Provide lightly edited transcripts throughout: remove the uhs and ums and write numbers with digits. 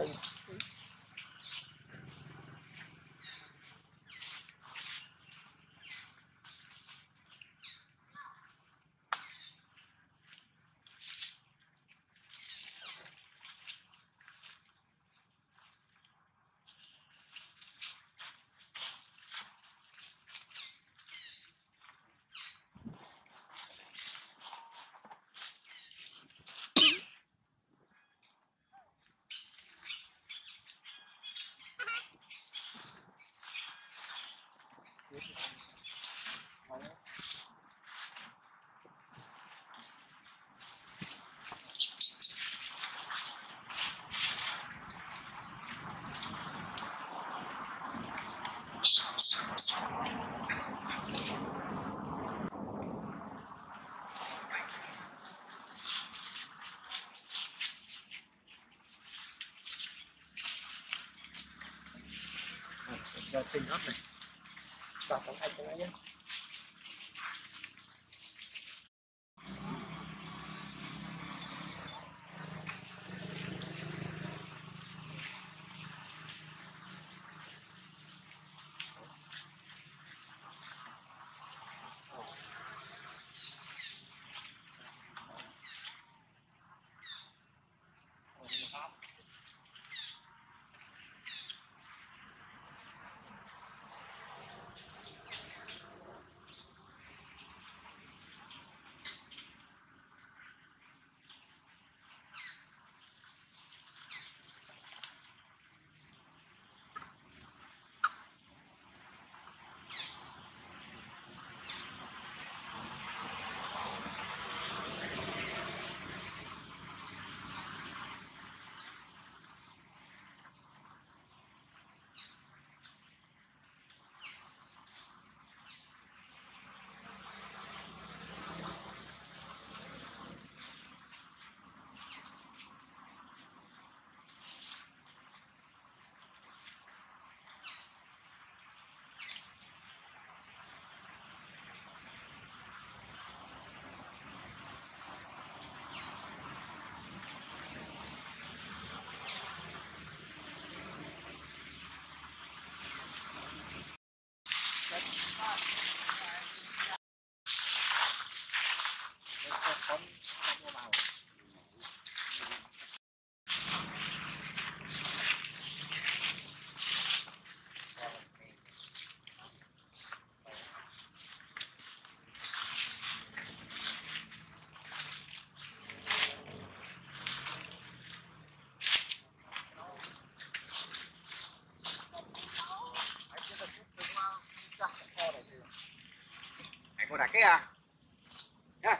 tới. Giờ tình hết này. Vào trong anh nhé. Cô đặt cái à? Nha.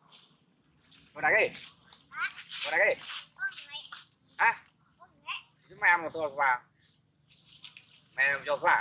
Cô đặt cái. Cô đặt cái. Hả? Chúng mẹ một tôi vào. Mẹ cho vào.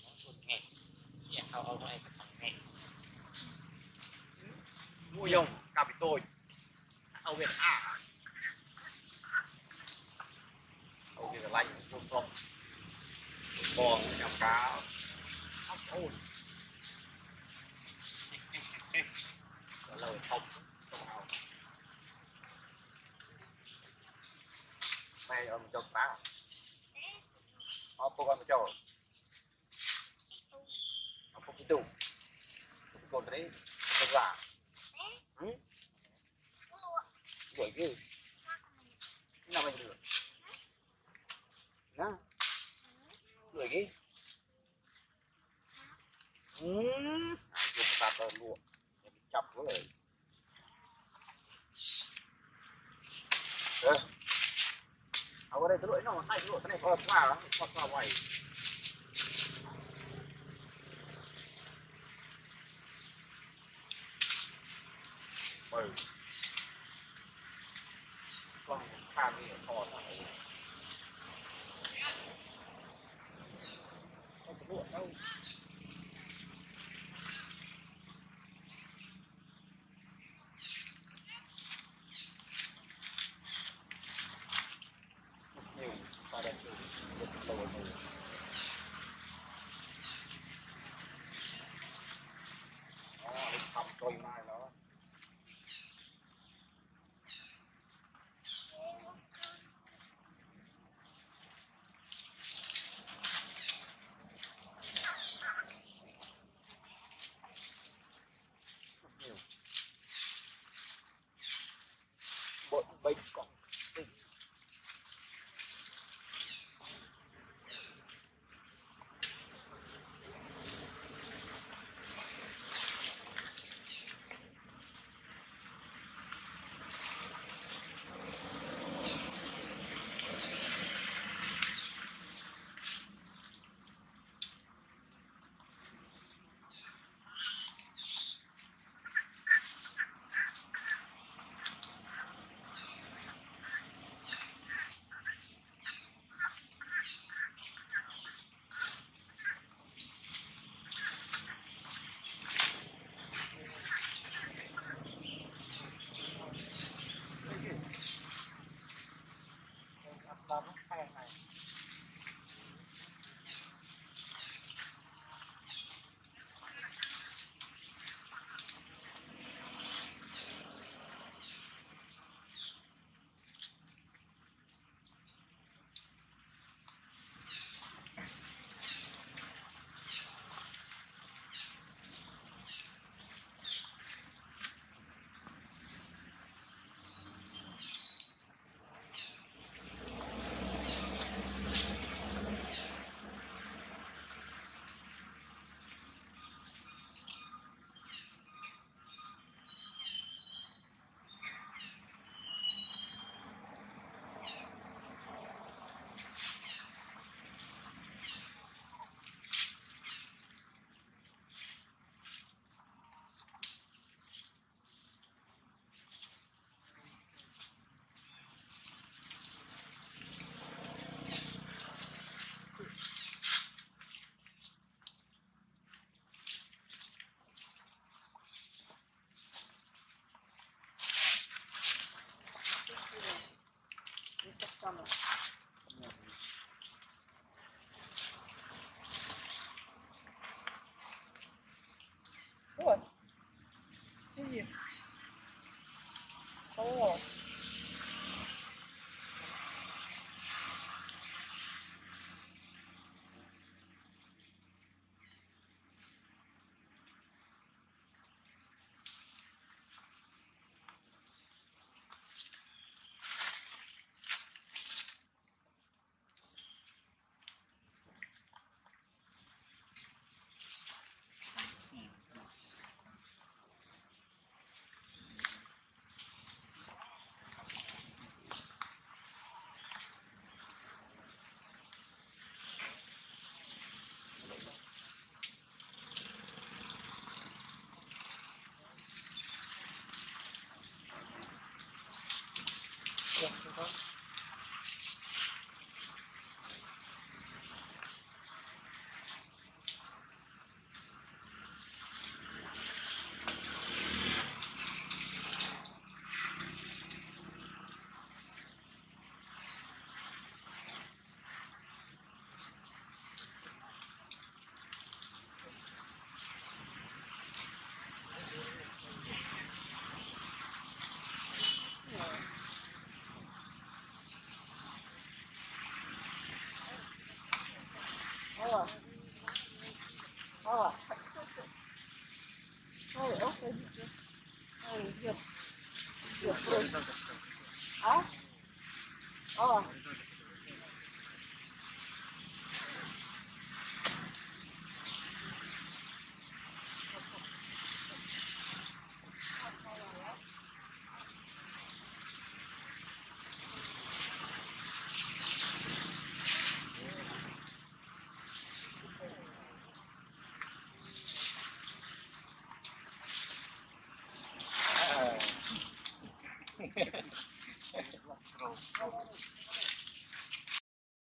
Mua dùng cà bị tôi. Âu Việt à. Âu Việt là lạnh không không. Bò nhằm cá. Ốc ôn. Lời không không nào mày ở một chỗ ta họ cô con một chỗ họ không biết đủ con đấy con giả đuổi cái nào mình được đó đuổi cái dùng ta tờ luôn chọc có lời ở đây cái lưỡi nó hay cái này có vào ngoài con pha gì to này không có lụa đâu nhiều ta đem từ lâu rồi không coi mai nó Baik kok. Вот. Иди. О. Olha lá. Olha lá. Olha, olha. Olha, viu? Ah? Olha lá. Ah.